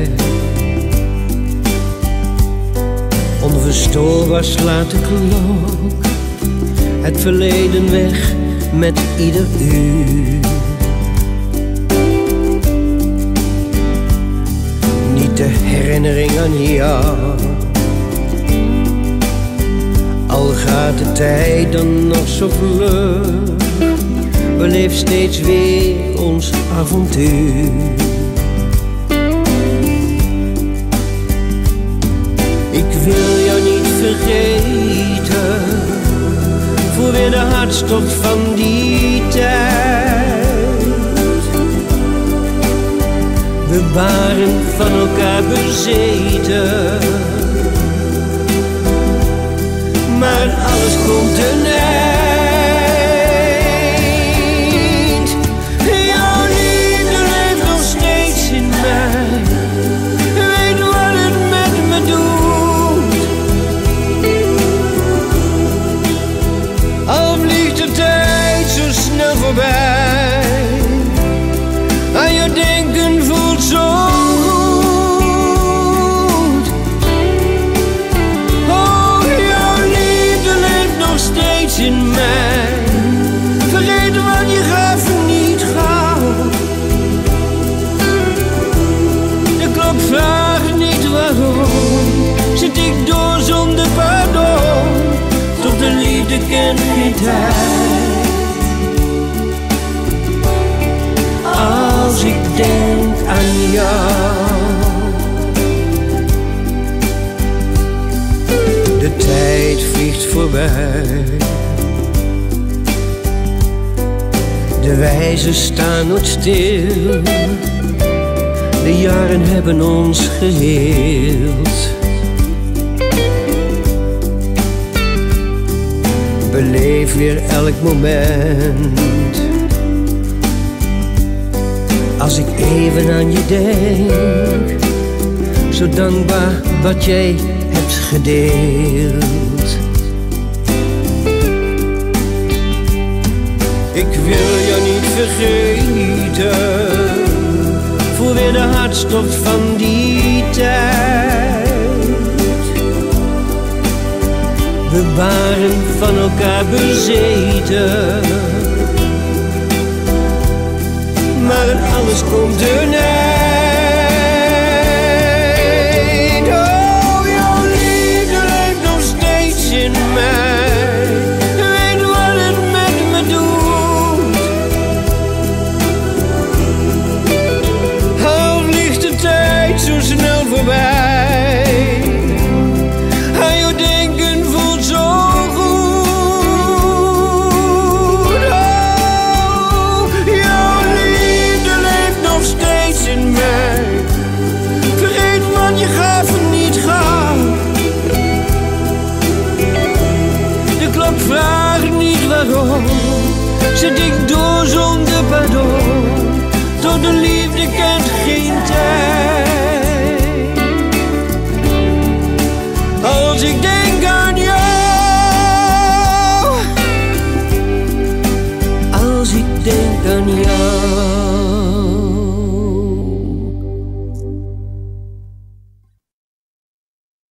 Onverstoorbaar slaat de klok het verleden weg met ieder uur. Niet de herinnering aan jou, al gaat de tijd dan nog zo vlug, beleef steeds weer ons avontuur. Ik wil jou niet vergeten, voel weer de hartstocht van die tijd. We waren van elkaar bezeten, maar alles komt een eind. Jouw liefde leeft nog steeds in mij, weet wat het met me doet. Al vliegt de tijd zo snel voorbij, aan je denken voelt zo goed. Oh, jouw liefde leeft nog steeds in mij, vergeet wat je gaf niet gauw. De klok vraagt niet waarom, zit ik door zonder pardon, toch de liefde kent geen tijd. Als ik denk aan jou, de tijd vliegt voorbij, de wijzen staan nooit stil, de jaren hebben ons geheeld. Beleef weer elk moment, als ik even aan je denk, zo dankbaar wat jij hebt gedeeld. Ik wil jou niet vergeten, voel weer de hartstocht van die tijd. We waren van elkaar bezeten, maar alles komt een eind. Oh, jouw liefde leeft nog steeds in mij, weet wat het met me doet. Al vliegt de tijd zo snel voorbij,